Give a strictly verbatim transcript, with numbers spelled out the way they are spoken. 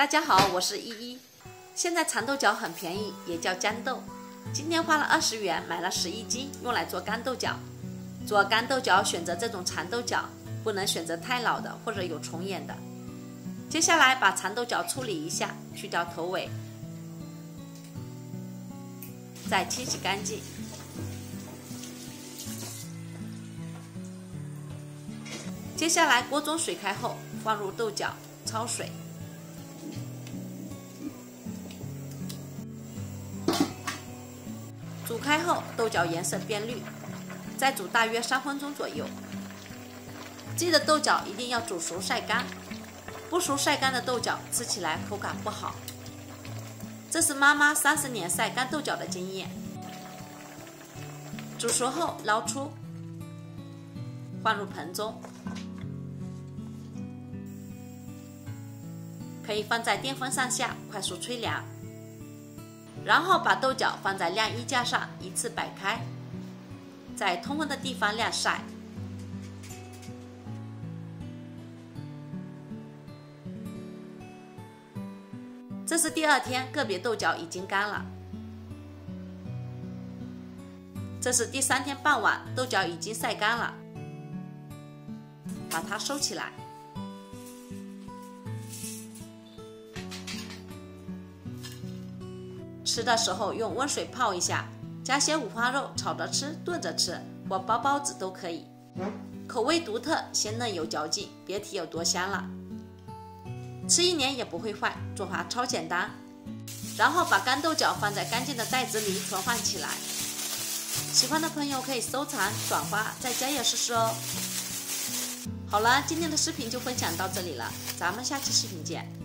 大家好，我是依依。现在蚕豆角很便宜，也叫豇豆。今天花了二十元买了十一斤，用来做干豆角。做干豆角选择这种蚕豆角，不能选择太老的或者有虫眼的。接下来把蚕豆角处理一下，去掉头尾，再清洗干净。接下来锅中水开后，放入豆角，焯水。煮开后，豆角颜色变绿，再煮大约三分钟左右。记得豆角一定要煮熟晒干，不熟晒干的豆角吃起来口感不好。这是妈妈三十年晒干豆角的经验。煮熟后捞出，放入盆中，可以放在电风扇下快速吹凉。然后把豆角放在晾衣架上，依次摆开，在通风的地方晾晒。这是第二天，个别豆角已经干了。这是第三天傍晚，豆角已经晒干了，把它收起来。吃的时候用温水泡一下，加些五花肉炒着吃、炖着吃，或包包子都可以。口味独特，鲜嫩有嚼劲，别提有多香了。吃一年也不会坏，做法超简单。然后把干豆角放在干净的袋子里存放起来。喜欢的朋友可以收藏、转发，在家也试试哦。好了，今天的视频就分享到这里了，咱们下期视频见。